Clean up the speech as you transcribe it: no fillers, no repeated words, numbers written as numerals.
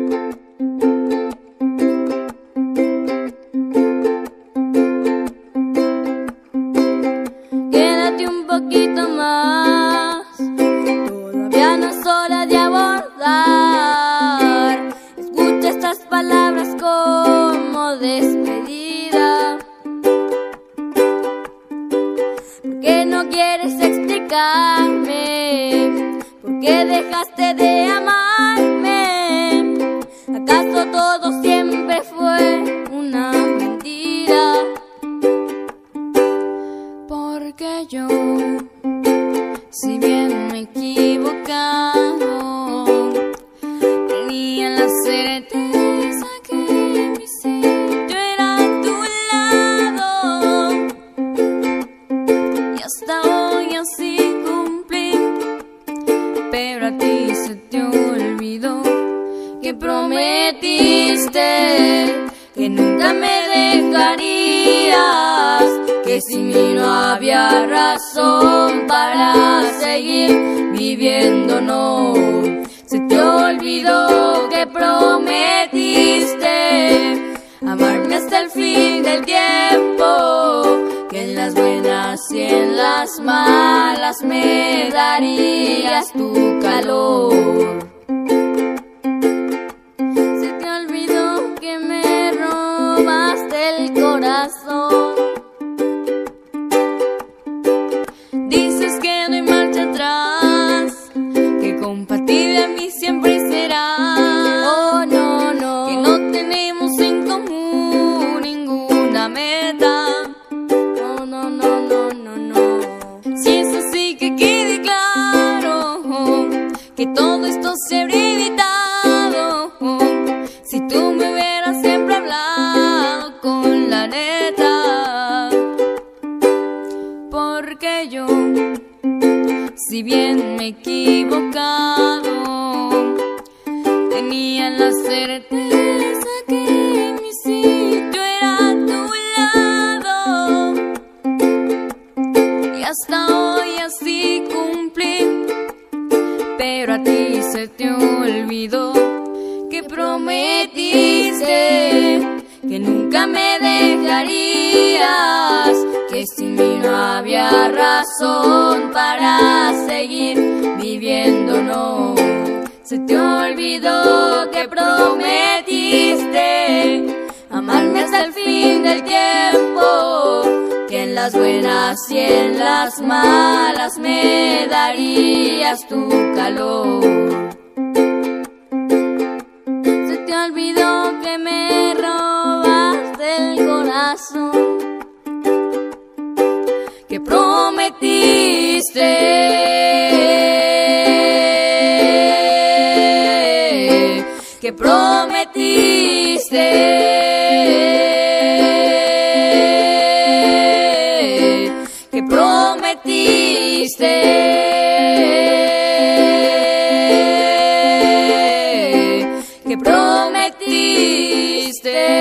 Quédate un poquito más, todavía no es hora de abordar. Escucha estas palabras como despedida. ¿Por qué no quieres explicarme? ¿Por qué dejaste de amarme? ¿Acaso todo siempre fue una mentira? Porque yo, si bien me he equivocado, tenía la certeza que mi sitio era a tu lado. Y hasta hoy así cumplí, pero a ti se te olvidó que prometiste que nunca me dejarías, que sin mí no había razón para seguir viviendo, no. Se te olvidó que prometiste amarme hasta el fin del tiempo, que en las buenas y en las malas me darías tu calor. Se te olvidó que me robaste el corazón. Dices que no hay marcha atrás, que compatible a mí siempre será. Oh, no, no, que no tenemos en común ninguna meta. Oh, no, no, no, no, no. Si es así, que quede claro que todo esto se habría evitado si tú me hubieras siempre hablado con la neta. Porque yo, si bien me he equivocado, tenía la certeza que mi sitio era a tu lado. Y hasta hoy así cumplí, pero a ti se te olvidó que prometiste que nunca me dejarías, que sin mí no había razón para seguir viviendo, no. Se te olvidó que prometiste amarme hasta el fin del tiempo, que en las buenas y en las malas me darías tu calor. Se te olvidó que me robaste el corazón, que prometiste que prometiste que prometiste que prometiste